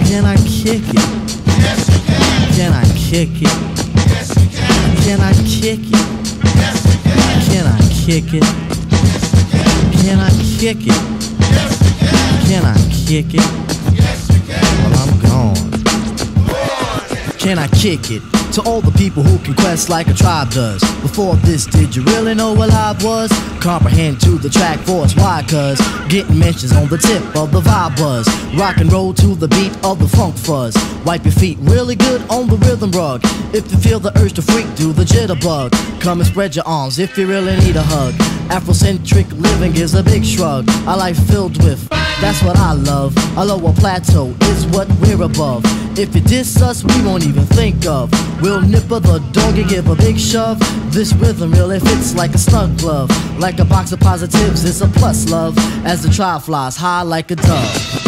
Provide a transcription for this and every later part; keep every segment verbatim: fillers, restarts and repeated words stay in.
Can I kick it? Yes, you can. Can I kick it? Yes, you can. Can I kick it? Yes, you can. Can I kick it? Yes, you can. Can I kick it? Yes, you can. Can I kick it? Yes, you can. Well, I'm gone. Go on. Can I kick it? To all the people who can quest like a tribe does. Before this, did you really know what live was? Comprehend to the track force, why? Cause getting mentions on the tip of the vibe buzz. Rock and roll to the beat of the funk fuzz. Wipe your feet really good on the rhythm rug. If you feel the urge to freak, do the jitterbug. Come and spread your arms if you really need a hug. Afrocentric living is a big shrug. A life filled with, that's what I love. A lower plateau is what we're above. If you diss us, we won't even think of. We'll nipper the dog and give a big shove. This rhythm really fits like a snug glove. Like a box of positives, it's a plus, love. As the tribe flies high like a dove.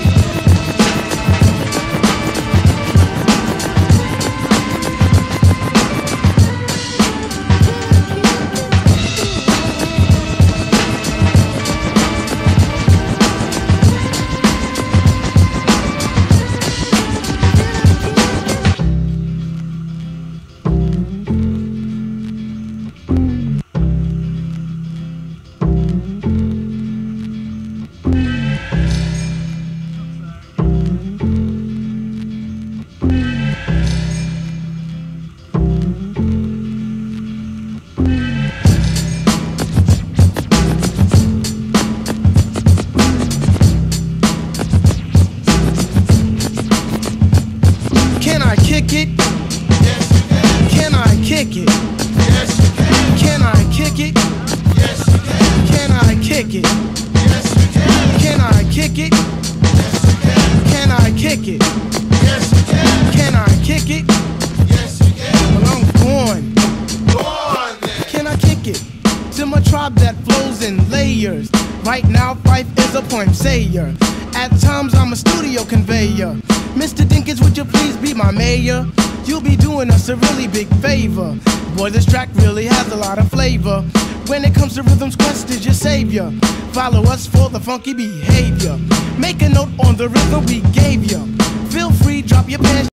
Can I kick it? Yes, you can. Can I kick it? Yes, you can. Can I kick it? Yes, you can. Can I kick it? Yes, you can. Can I kick it? Yes, you can. Can I kick it? Yes, you can. Can I kick it? Yes, you can. Well, I'm going. Go on then. Can I kick it? To my tribe that flows in layers. Right now, Fife is a poem sayer. At times, I'm a studio conveyor. Mister Dinkins, would you please be my mayor? You'll be doing us a really big favor. Boy, this track really has a lot of flavor. When it comes to Rhythm's Quest is your savior. Follow us for the funky behavior. Make a note on the rhythm we gave you. Feel free, drop your pants.